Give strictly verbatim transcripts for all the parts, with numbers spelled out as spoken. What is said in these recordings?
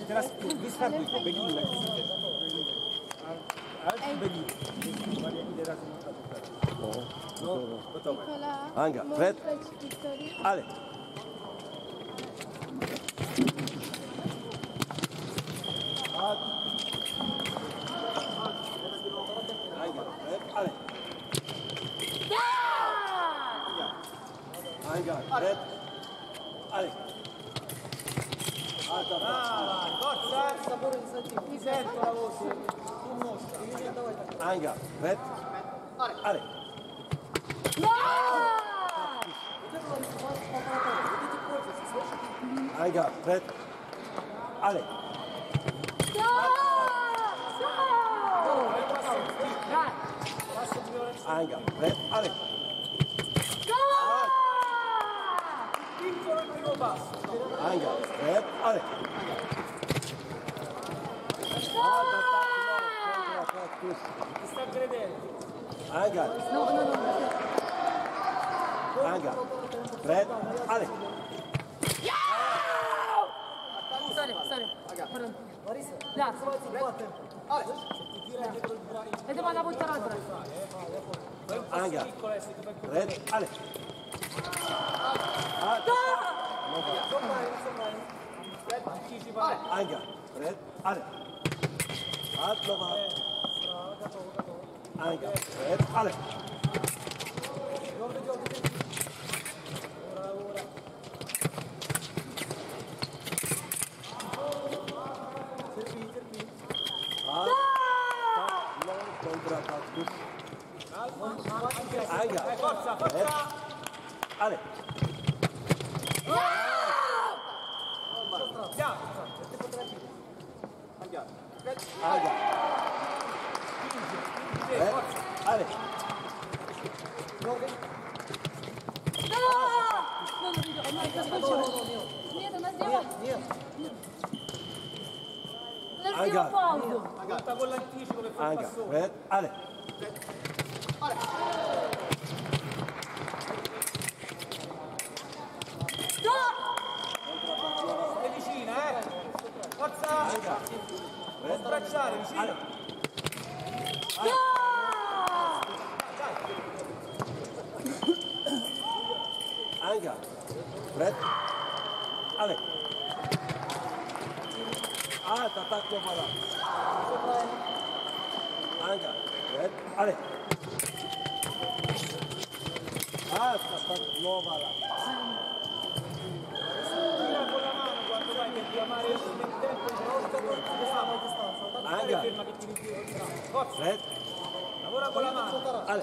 Teraz wystartuj, Belinu na kiskę. Ale Belinu. Ile razy można powtarzać? No, gotowe. Anga, Fred, ale. Anga, Fred, ale. Anga, Fred, ale. Forza! Mi sento la voce. Anga, Fred, ale. Anga, Fred, ale. Anga, Fred, ale. Piccolo il primo passo. Anga, Fred, ale. Ti sta credendo. Anga. No, no, no. Anga, Fred, ale. Sorry, sorry. Pardon. Da. E devo andare a buttare l'altra. Anga, Fred, ale. Anga, Fred, ale. Atlova. Anga, Fred, ale. Contra-ataque. Anga, Forza, forza! ale. Anga. Ale. Нет, она сделала. Нет. Она сделала паузу. Conta con l'anticipo che fa il Anga, passone. Fred, ale. Stai vicina, eh? Forza! Non stracciare, vicino! Anga, Fred, ale. Ah, t'attacco voilà. Anga, Fred, ale. Ah, t'attacco voilà. Tira con la mano quando vai per chiamare il tempo di volta Anga, ferma che ti ritiro. Forza! Fred, Lavora con la mano! ale.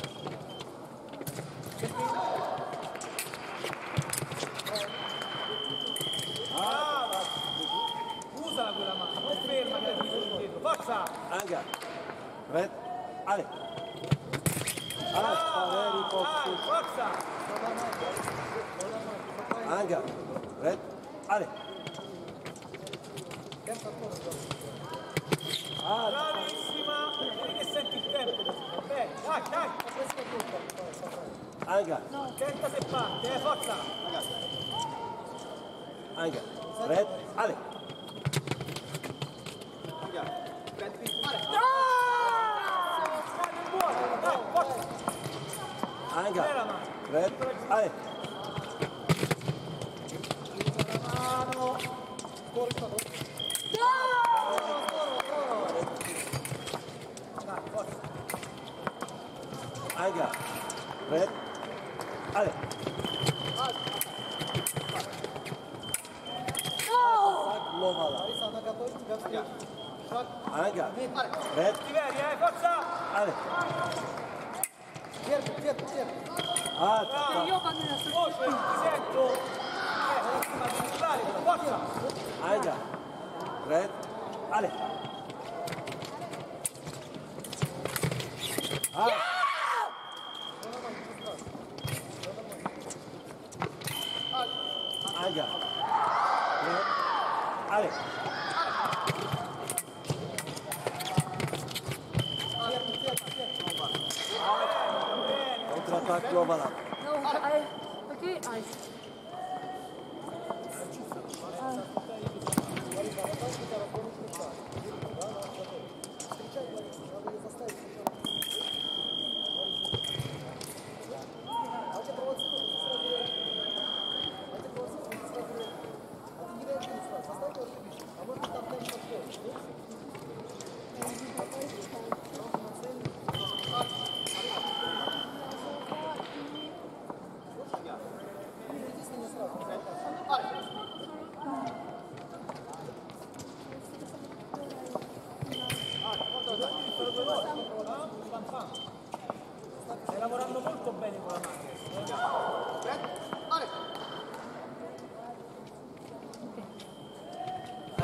Brava! Usala quella mano, non ferma che la tiri indietro. Forza! Anga, Fred, ale. Ah, Spaveri, Dai, Fox. forza! Anga, Fred, ale. Ah, Bravissima! Vedi che senti il tempo. Bene, dai, dai! Anga, Attenta se parte, eh, forza! Anga, Fred, ale. Dai, forza! Anga, Fred, ale. Mano! Dai, forza! Anga, Fred, ale. Lovala. Anga, Fred, Tiberia, eh, forza! ale. Ah, Io quando la sto Voce, ti sento! Eh, prima di entrare, forza! Anga, Fred, ale. Ah. Anga, Fred, ale. Contra-ataque Lovala. No, I, okay, I.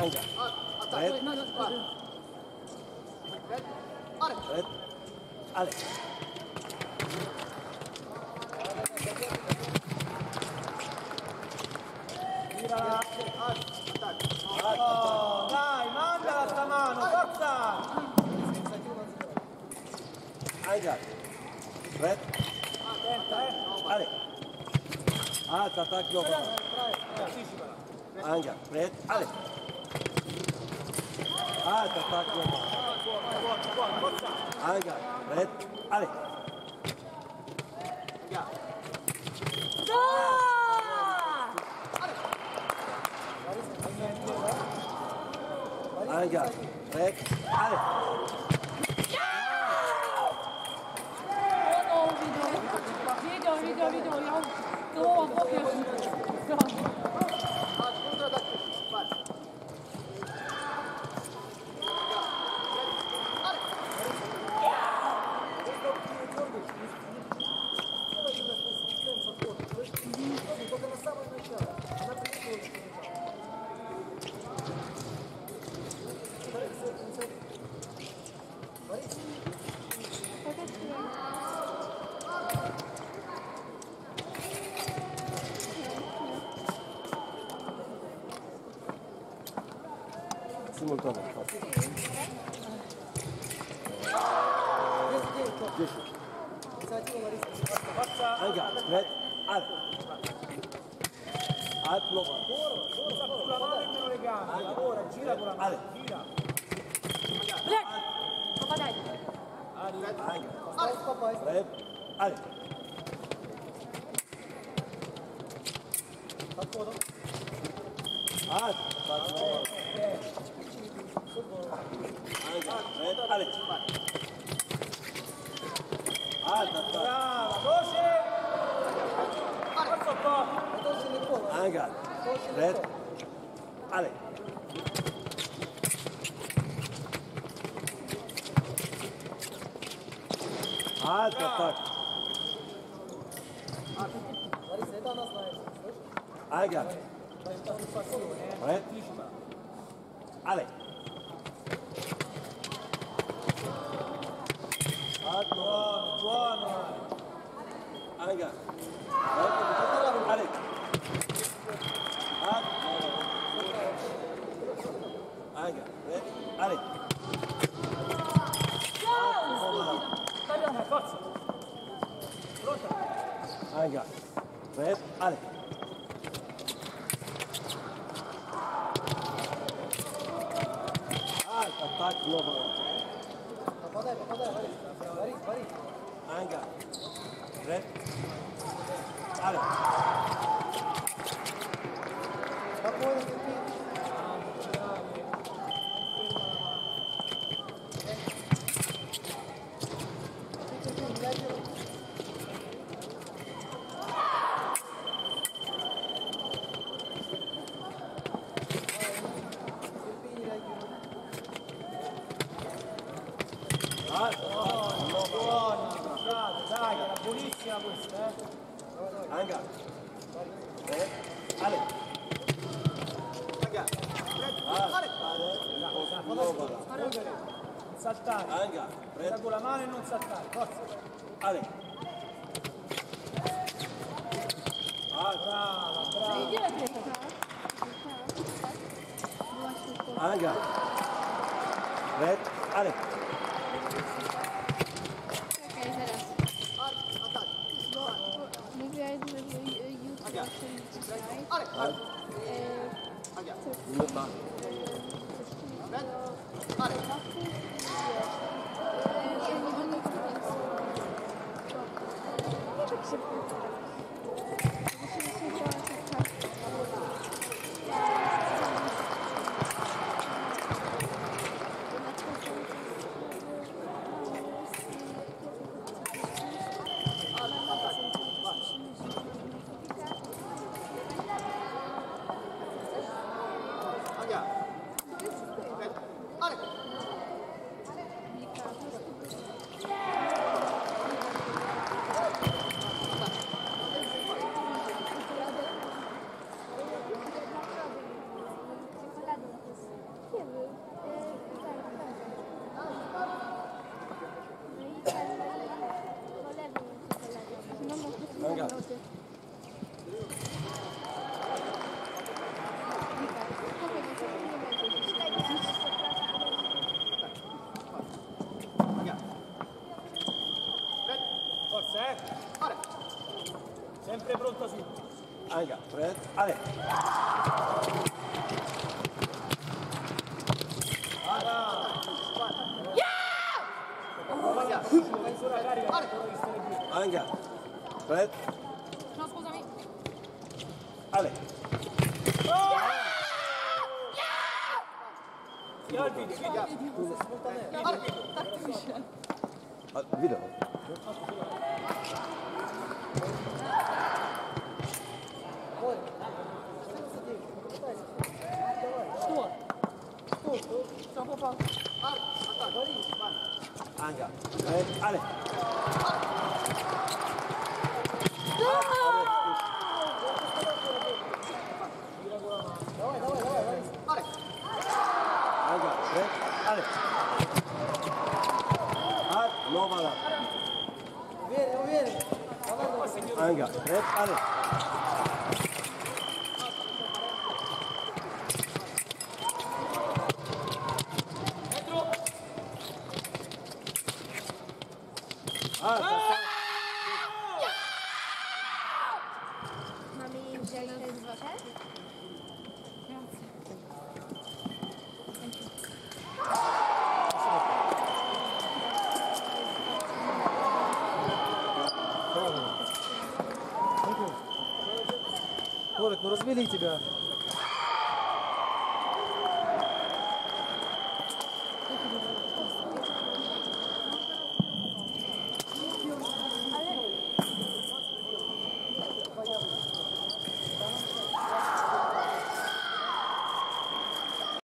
Anga. Red. No, no, no. Red. Ale. Tira. Oh, dai, mandala sta mano, forza! Anga. Red. Attenta, eh. Ale. Alt atac global. Anticipala. Anga. Red. Ale. Alt atac global. Buono, buono, buono, forza! Anga. Red. Ale. Da! Anga. Red. Ale. Oh, video. Video, video, video. Ja to powiesz. Simultaneo. Anga. Red. Ale. Alt global. Forza con la mano e meno le gambe. Ora, gira con la mano, Ale. gira. Блядь! Попадай. Anga. Red. Ale. Alt. Atac global. Anga. Red. Ale. Alt atac. Brava, voce! Forza un po'. Anga. Red. Ale. Alt atac. Anga. Red. Ale. Alt Buono, buono. Anga. Red. Ale. Alt. Anga. Red. Ale. Eh, forza. Pronta? Anga. Red. Ale. Alt atac global. Anga. Red. Ale. Alt. Buona, bravo, dai, era buonissima questa, eh. Anga. Red. Ale. Alt. Global. Non saltare. Anga. Sta Red. con la mano e non saltare, forza. Ale. Alt. Brava, brava. Иди в ответ. Anga. Red. Ale. Czekaj, zaraz. Bo mówiłaś, żeby jutro czyli dzisiaj. Alt. E, Minuta. ja nie będę więc... Tak szybko. Musimy się zobaczyć Red, allez. Anga. Red, No, scusami. allez. Io il video, video. Ah, video. Что? Что попал? Anga. Red, allez. Anga. Red, allez. Ah, non, voilà. Anga. Red, allez. Ah, ça, ça. Mamy wziąć ten wodę? Толик, ну разбили тебя.